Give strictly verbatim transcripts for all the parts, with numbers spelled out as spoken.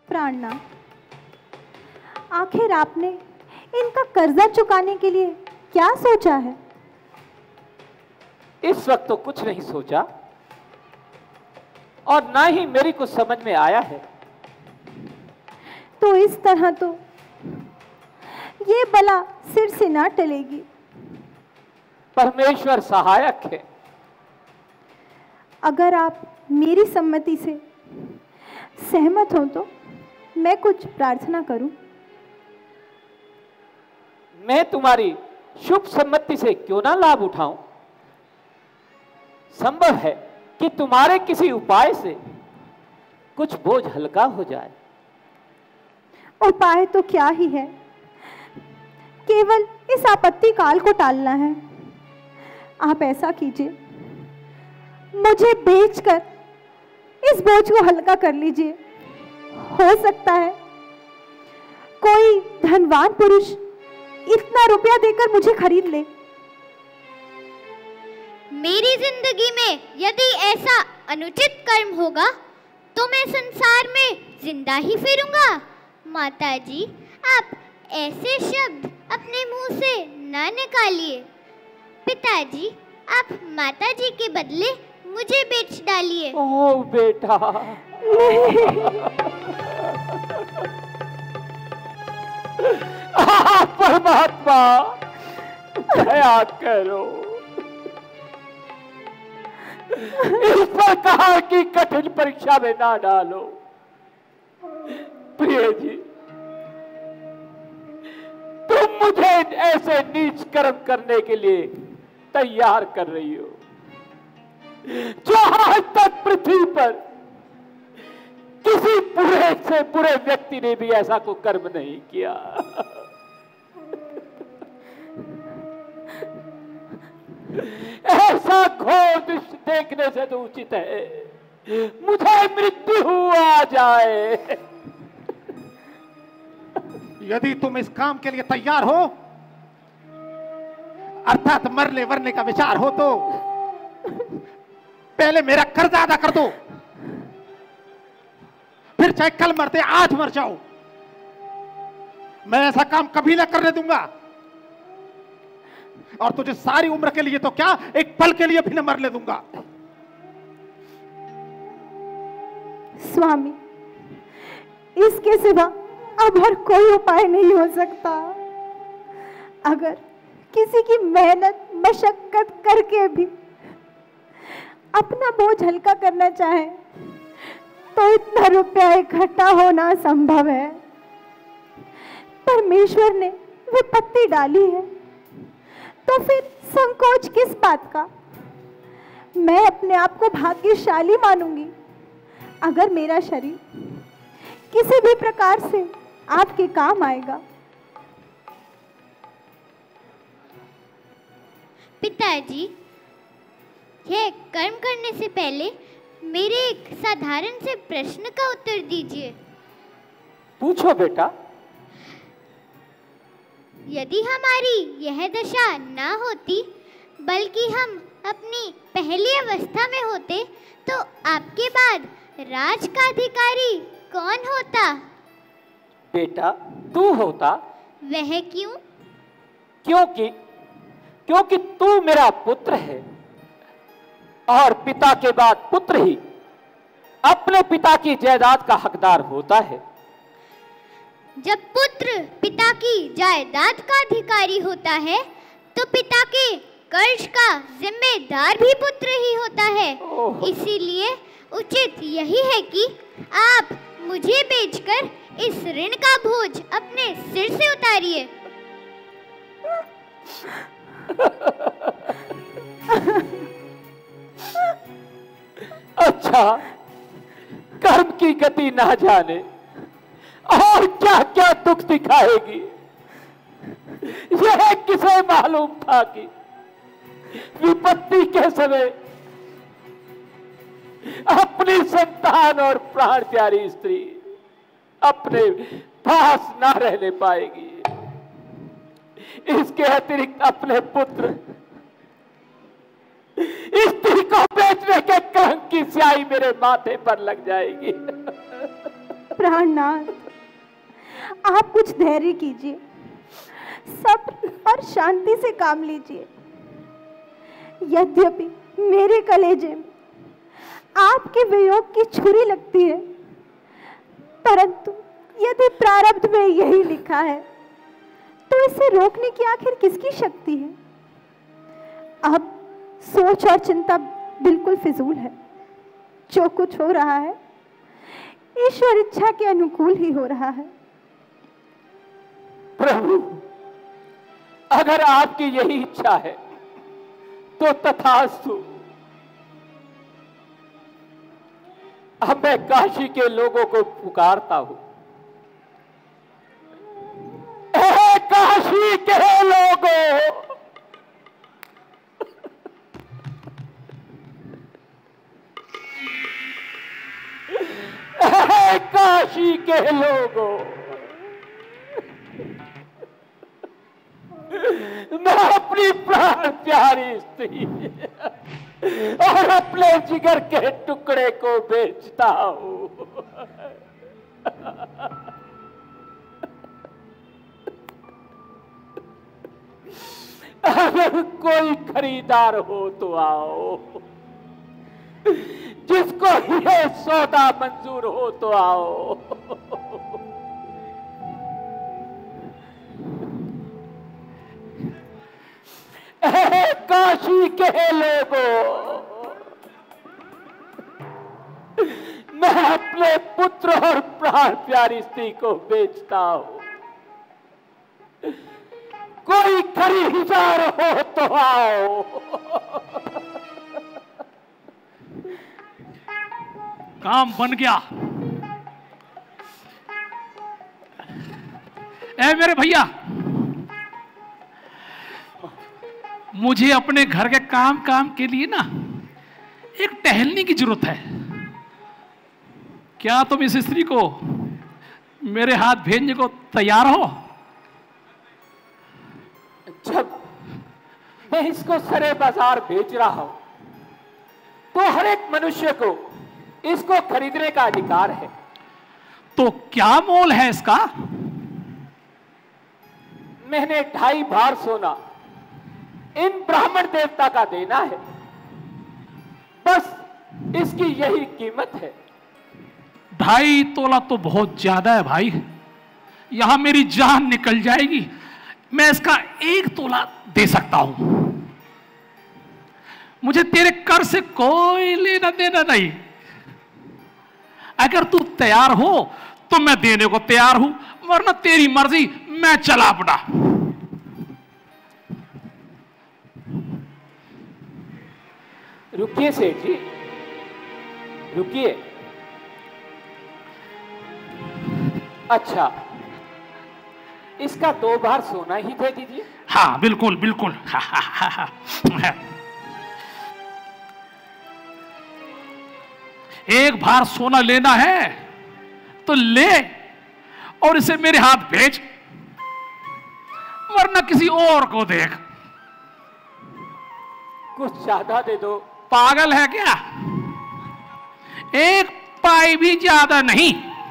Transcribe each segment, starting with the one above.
प्राणनाथ, आखिर आपने इनका कर्जा चुकाने के लिए क्या सोचा है? इस वक्त तो कुछ नहीं सोचा और ना ही मेरी कुछ समझ में आया है। तो इस तरह तो ये बला सिर से ना टलेगी। परमेश्वर सहायक है। अगर आप मेरी सम्मति से सहमत हो तो मैं कुछ प्रार्थना करूं। मैं तुम्हारी शुभ सम्मति से क्यों ना लाभ उठाऊं? संभव है कि तुम्हारे किसी उपाय से कुछ बोझ हल्का हो जाए। उपाय तो क्या ही है, केवल इस आपत्ति काल को टालना है। आप ऐसा कीजिए, मुझे बेचकर इस बोझ को हल्का कर लीजिए। हो सकता है कोई धनवान पुरुष इतना रुपया देकर मुझे खरीद ले। मेरी जिंदगी में यदि ऐसा अनुचित कर्म होगा तो मैं संसार में जिंदा ही फिरूंगा। माताजी, आप ऐसे शब्द अपने मुंह से ना निकालिए। पिताजी, आप माताजी के बदले मुझे बेच डालिए। ओ बेटा, परमात्मा दया करो, इस प्रकार की कठिन परीक्षा में ना डालो। प्रिय जी, तुम मुझे ऐसे नीच कर्म करने के लिए तैयार कर रही हो जो आज तक पृथ्वी पर किसी बुरे से बुरे व्यक्ति ने भी ऐसा कोई कर्म नहीं किया। ऐसा घोर दृश्य देखने से तो उचित है मुझे मृत्यु आ जाए। यदि तुम इस काम के लिए तैयार हो, अर्थात मरने वरने का विचार हो, तो पहले मेरा कर्जा अदा कर दो, फिर चाहे कल मरते आज मर जाओ, मैं ऐसा काम कभी ना करने दूंगा। और तुझे सारी उम्र के लिए तो क्या, एक पल के लिए भी न मरने दूंगा। स्वामी, इसके सिवा अब और कोई उपाय नहीं हो सकता। अगर किसी की मेहनत मशक्कत करके भी अपना बोझ हल्का करना चाहे तो इतना रुपया इकट्ठा होना संभव है। परमेश्वर ने विपत्ति डाली है तो फिर संकोच किस बात का। मैं अपने आप को भाग्यशाली मानूंगी अगर मेरा शरीर किसी भी प्रकार से आपके काम आएगा। पिताजी, यह कर्म करने से पहले मेरे एक साधारण से प्रश्न का उत्तर दीजिए। पूछो बेटा। यदि हमारी यह दशा ना होती बल्कि हम अपनी पहली अवस्था में होते तो आपके बाद राज का अधिकारी कौन होता? बेटा, तू होता। वह क्यों? क्योंकि क्योंकि तू मेरा पुत्र है और पिता के बाद पुत्र ही अपने पिता की जायदाद का हकदार होता है। जब पुत्र पिता की जायदाद का अधिकारी होता है तो पिता के कर्ज का जिम्मेदार भी पुत्र ही होता है। इसीलिए उचित यही है कि आप मुझे बेचकर इस ऋण का बोझ अपने सिर से उतारिए। अच्छा, कर्म की गति ना जाने और क्या क्या दुख दिखाएगी, यह किसे मालूम था कि विपत्ति के समय अपनी संतान और प्राण प्यारी स्त्री अपने पास ना रहने पाएगी। इसके अतिरिक्त अपने पुत्र स्त्री को बेचने के कलंक की स्याही मेरे माथे पर लग जाएगी। प्राणनाथ, आप कुछ धैर्य कीजिए, सब्र और शांति से काम लीजिए। यद्यपि मेरे कलेजे में आपके वियोग की छुरी लगती है, परंतु यदि प्रारब्ध में यही लिखा है तो इसे रोकने की आखिर किसकी शक्ति है। अब सोच और चिंता बिल्कुल फिजूल है। जो कुछ हो रहा है ईश्वर इच्छा के अनुकूल ही हो रहा है। प्रभु, अगर आपकी यही इच्छा है तो तथास्तु। अब मैं काशी के लोगों को पुकारता हूं। ए काशी के लोगों, ए काशी के लोगों, मैं अपनी प्राण प्यारी स्त्री और अपने जिगर के टुकड़े को बेचता हूं। अगर कोई खरीदार हो तो आओ, जिसको ये सौदा मंजूर हो तो आओ। ए काशी के लोगों, मैं अपने पुत्र और प्राण प्यारी स्त्री को बेचता हूं। कोई खरीदार हो तो आओ। काम बन गया। ए मेरे भैया, मुझे अपने घर के काम काम के लिए ना एक टहलने की जरूरत है। क्या तुम इस स्त्री को मेरे हाथ भेजने को तैयार हो? जब मैं इसको सरे बाजार बेच रहा हूं तो हर एक मनुष्य को इसको खरीदने का अधिकार है। तो क्या मोल है इसका? मैंने ढाई भार सोना इन ब्राह्मण देवता का देना है, बस इसकी यही कीमत है। ढाई तोला तो बहुत ज्यादा है भाई, यहां मेरी जान निकल जाएगी। मैं इसका एक तोला दे सकता हूं। मुझे तेरे कर से कोई लेना देना नहीं। अगर तू तैयार हो तो मैं देने को तैयार हूं, वरना तेरी मर्जी, मैं चला पड़ा। रुकिए सेठ जी, रुकिए। अच्छा, इसका दो बार सोना ही दे दीजिए। हाँ बिल्कुल बिल्कुल। हा, हा, हा, हा। एक बार सोना लेना है तो ले और इसे मेरे हाथ भेज, वरना किसी और को देख। कुछ ज्यादा दे दो। पागल है क्या? एक पाई भी ज्यादा नहीं।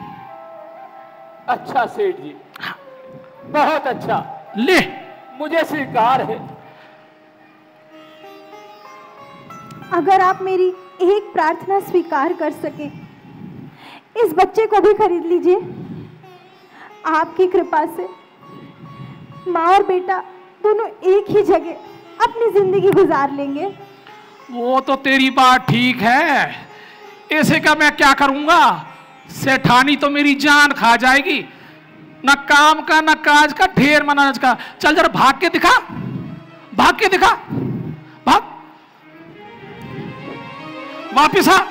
अच्छा सेठ जी, बहुत अच्छा, ले। मुझे स्वीकार है। अगर आप मेरी एक प्रार्थना स्वीकार कर सके, इस बच्चे को भी खरीद लीजिए। आपकी कृपा से माँ और बेटा दोनों एक ही जगह अपनी जिंदगी गुजार लेंगे। वो तो तेरी बात ठीक है, ऐसे का मैं क्या करूंगा? सेठानी तो मेरी जान खा जाएगी। न काम का न काज का, ढेर मनाज का। चल जरा भाग के दिखा, भाग के दिखा, भाग, वापिस आ।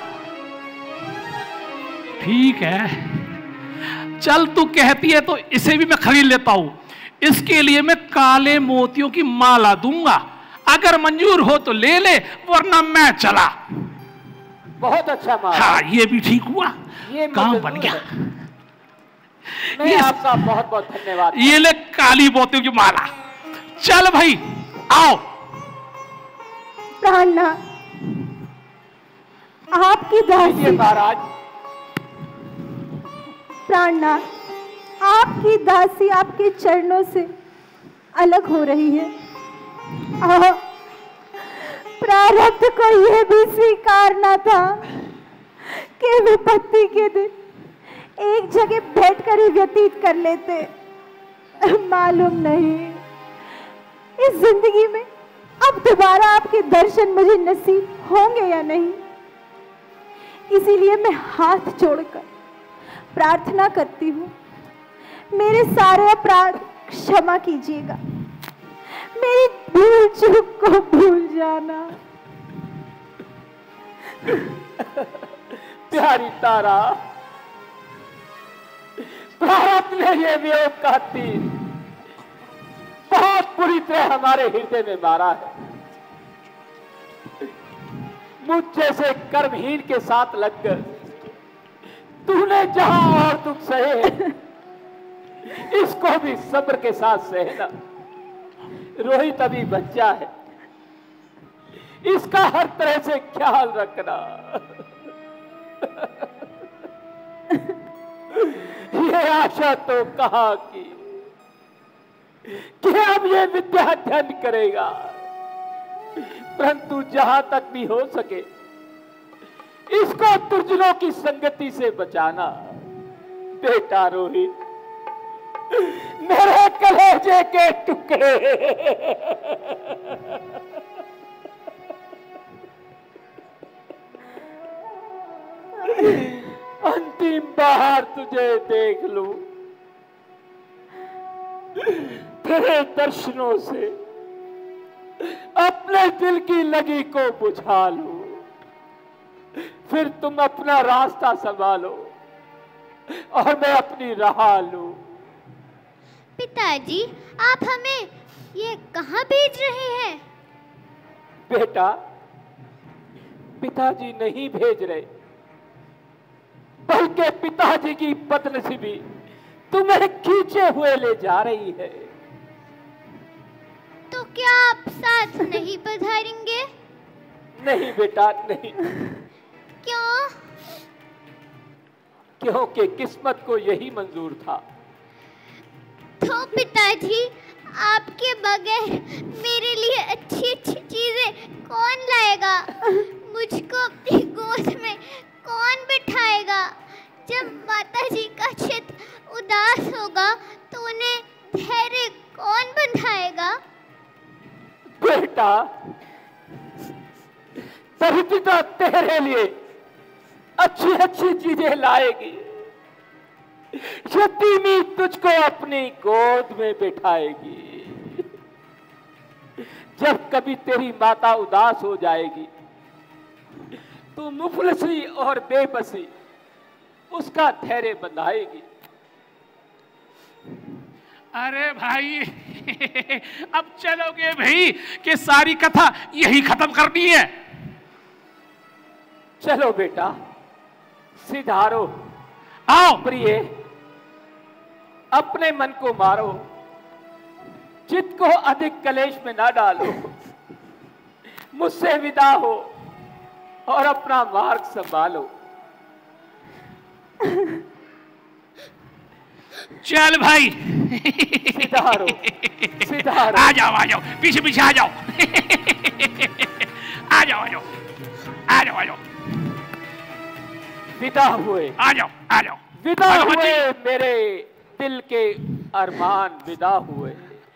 ठीक है, चल तू कहती है तो इसे भी मैं खरीद लेता हूं। इसके लिए मैं काले मोतियों की माला दूंगा। अगर मंजूर हो तो ले ले, वरना मैं चला। बहुत अच्छा माला। हाँ, ये भी ठीक हुआ, ये काम बन गया। मैं आपका बहुत बहुत धन्यवाद। ये ले काली मोतियों की माला। चल भाई, आओ। प्राणनाथ, आपकी दासी महाराज। प्राणनाथ आपकी दासी आपके चरणों से अलग हो रही है। आह, प्रारब्ध को यह भी स्वीकारना था कि विपत्ति के दिन एक जगह बैठकर ही व्यतीत कर लेते। मालूम नहीं इस जिंदगी में अब दोबारा आपके दर्शन मुझे नसीब होंगे या नहीं। इसीलिए मैं हाथ जोड़कर प्रार्थना करती हूँ, मेरे सारे अपराध क्षमा कीजिएगा, मेरी भूल चूक को भूल जाना। प्यारी तारा, प्रारब्ध ने ये वियोग का तीर बहुत बुरी तरह हमारे हृदय में मारा है। मुझ जैसे कर्महीन के साथ लगकर तूने जहां और दुख सहे, इसको भी सब्र के साथ सहना। रोहित अभी बच्चा है, इसका हर तरह से ख्याल रखना। ये आशा तो कहाँ की कि अब ये विद्या अध्ययन करेगा, परंतु जहां तक भी हो सके इसको दुर्जनों की संगति से बचाना। बेटा रोहित, मेरे कलेजे के टुकड़े, अंतिम बार तुझे देख लूं, तेरे दर्शनों से अपने दिल की लगी को बुझा लूं, फिर तुम अपना रास्ता संभालो और मैं अपनी राह लूं। पिताजी, आप हमें ये कहाँ भेज रहे हैं? बेटा, पिताजी नहीं भेज रहे, बल्कि पिताजी की बदनसीबी तुम्हें खींचे हुए ले जा रही है। तो क्या आप साथ नहीं पधारेंगे? नहीं बेटा, नहीं। क्यों? क्योंकि किस्मत को यही मंजूर था। तो पिताजी, आपके बगैर मेरे लिए अच्छी अच्छी चीजें कौन लाएगा? मुझको अपनी गोद में कौन बिठाएगा? जब माताजी का चित्त उदास होगा तो उन्हें धैर्य कौन बंधाएगा? बेटा, तभी पिता तेरे लिए अच्छी अच्छी चीजें लाएगी। यतीमी तुझको अपनी गोद में बिठाएगी। जब कभी तेरी माता उदास हो जाएगी तो मुफलसी और बेबसी उसका धैर्य बंधाएगी। अरे भाई, अब चलोगे भाई कि सारी कथा यही खत्म करनी है? चलो बेटा, सिधारो। आओ प्रिय, अपने मन को मारो, चित्त को अधिक कलेश में ना डालो। मुझसे विदा हो और अपना मार्ग संभालो। चल भाई, सिधारो, सिधारो। आ जाओ, आ जाओ, पीछे पीछे आ जाओ। आ जाओ, आ जाओ, आ जाओ, आ जाओ। विदा हुए, आ जाओ, आ जाओ। विदा हुए मेरे दिल के अरमान, विदा हुए।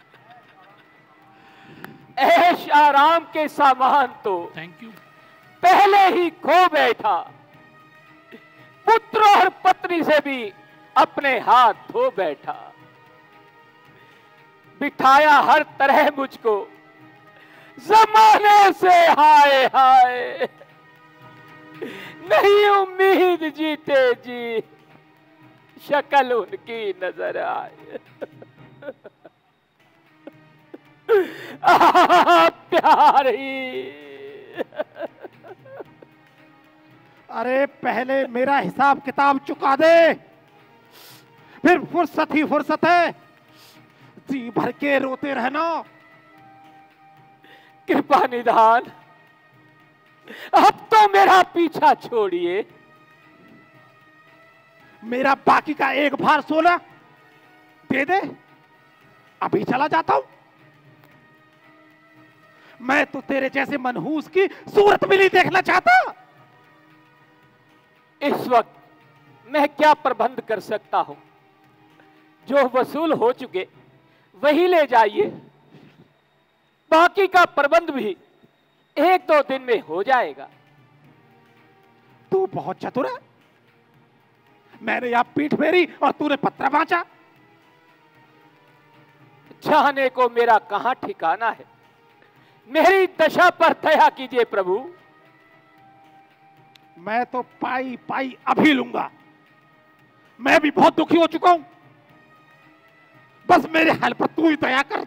ऐश आराम के सामान तो थैंक यू पहले ही खो बैठा, पुत्र और पत्नी से भी अपने हाथ धो बैठा। बिठाया हर तरह मुझको जमाने से, हाय हाय। नहीं उम्मीद जीते जी शक्ल उनकी नजर आए। प्यारी, अरे पहले मेरा हिसाब किताब चुका दे, फिर फुर्सत ही फुर्सत है। जी भर के रोते रहना। कृपा निधान, अब तो मेरा पीछा छोड़िए। मेरा बाकी का एक भार सोना दे दे, अभी चला जाता हूं। मैं तो तेरे जैसे मनहूस की सूरत भी नहीं देखना चाहता। इस वक्त मैं क्या प्रबंध कर सकता हूं? जो वसूल हो चुके वही ले जाइए, बाकी का प्रबंध भी एक दो दिन में हो जाएगा। तू बहुत चतुर है। मैंने यहां पीठ फेरी और तूने पत्थर बांचा। चाहने को मेरा कहां ठिकाना है, मेरी दशा पर दया कीजिए प्रभु। मैं तो पाई पाई अभी लूंगा। मैं भी बहुत दुखी हो चुका हूं, बस मेरे हाल पर तू ही दया कर।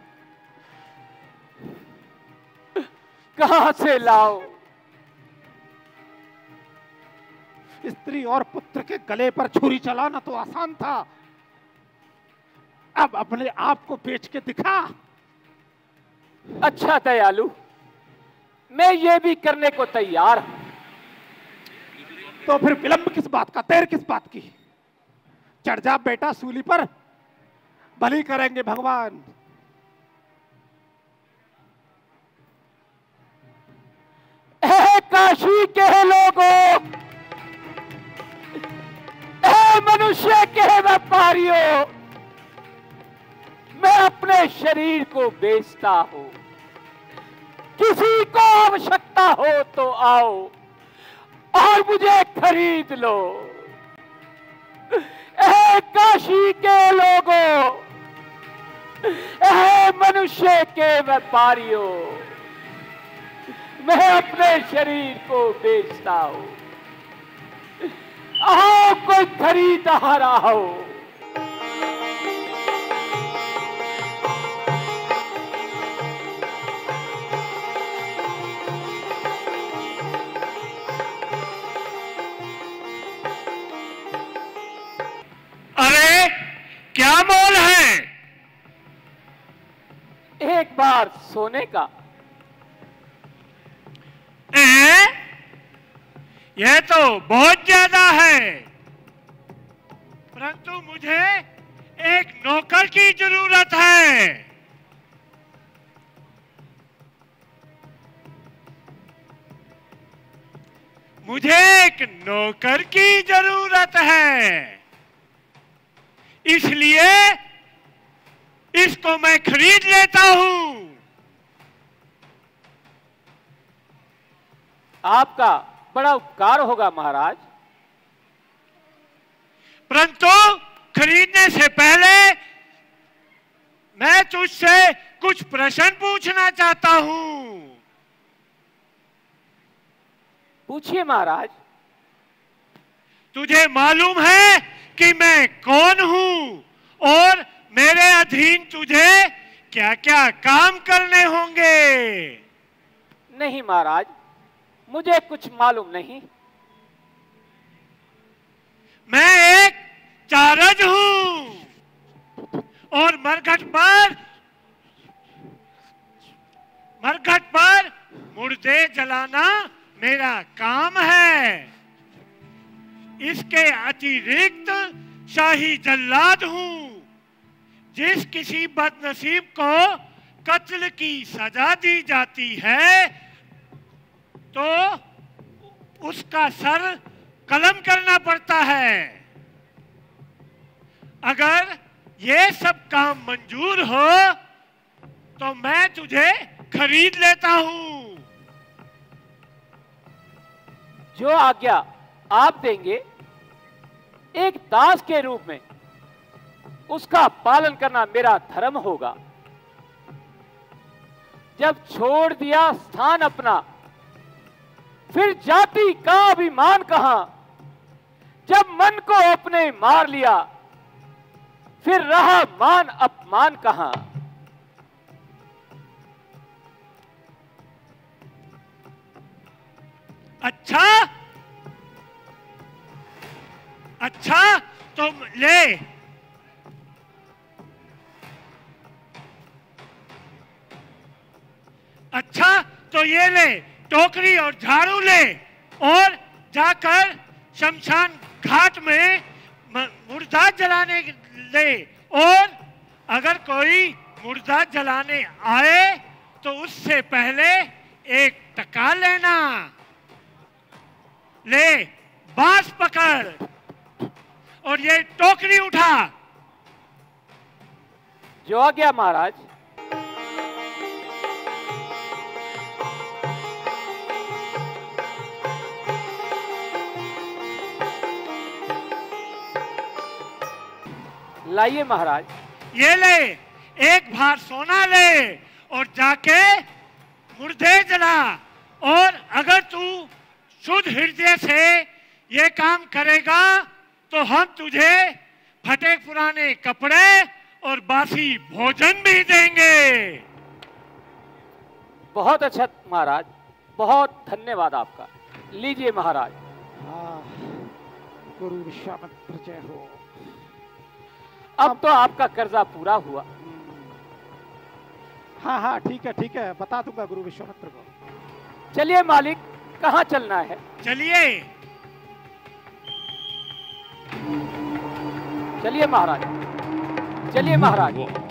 कहां से लाओ? स्त्री और पुत्र के गले पर छुरी चलाना तो आसान था, अब अपने आप को बेच के दिखा। अच्छा दयालु, मैं ये भी करने को तैयार हूं। तो फिर विलंब किस बात का, देर किस बात की? चढ़ जा बेटा सूली पर, भली करेंगे भगवान। ऐ काशी के लोगों, ऐ मनुष्य के व्यापारियों, मैं अपने शरीर को बेचता हूं। किसी को आवश्यकता हो तो आओ और मुझे खरीद लो। ऐ काशी के लोगों, ऐ मनुष्य के व्यापारियों, मैं अपने शरीर को बेचता हूं। आओ कोई खरीदार आओ। अरे क्या मोल है? एक बार सोने का। ए? यह तो बहुत ज्यादा है, परंतु मुझे एक नौकर की जरूरत है। मुझे एक नौकर की जरूरत है, इसलिए इसको मैं खरीद लेता हूं। आपका बड़ा उपकार होगा महाराज, परंतु खरीदने से पहले मैं तुझसे कुछ प्रश्न पूछना चाहता हूं। पूछिए महाराज। तुझे मालूम है कि मैं कौन हूं और मेरे अधीन तुझे क्या क्या काम करने होंगे? नहीं महाराज, मुझे कुछ मालूम नहीं। मैं एक चारज हूं और मरघट पर मरघट पर मुर्दे जलाना मेरा काम है। इसके अतिरिक्त शाही जल्लाद हूं। जिस किसी बदनसीब को कत्ल की सजा दी जाती है तो उसका सर कलम करना पड़ता है। अगर ये सब काम मंजूर हो तो मैं तुझे खरीद लेता हूं। जो आज्ञा आप देंगे, एक दास के रूप में उसका पालन करना मेरा धर्म होगा। जब छोड़ दिया स्थान अपना, फिर जाति का अभिमान कहां? जब मन को अपने मार लिया, फिर रहा मान अपमान कहां? अच्छा अच्छा तुम ले। अच्छा तो ये ले, टोकरी और झाड़ू ले और जाकर शमशान घाट में मुर्दा जलाने ले, और अगर कोई मुर्दा जलाने आए तो उससे पहले एक टका लेना। ले बांस पकड़ और ये टोकरी उठा। जो आ गया महाराज। लाइए महाराज। ये ले, एक भार सोना ले और जाके मुर्दे जला। और अगर तू शुद्ध हृदय से ये काम करेगा तो हम तुझे फटे पुराने कपड़े और बासी भोजन भी देंगे। बहुत अच्छा महाराज, बहुत धन्यवाद आपका। लीजिए महाराज। हाँ, गुरु विश्वामित्र जय हो। अब तो आपका कर्जा पूरा हुआ। हाँ हाँ ठीक है ठीक है, बता दूंगा गुरु विश्वामित्र को। चलिए मालिक, कहाँ चलना है? चलिए चलिए महाराज, चलिए महाराज।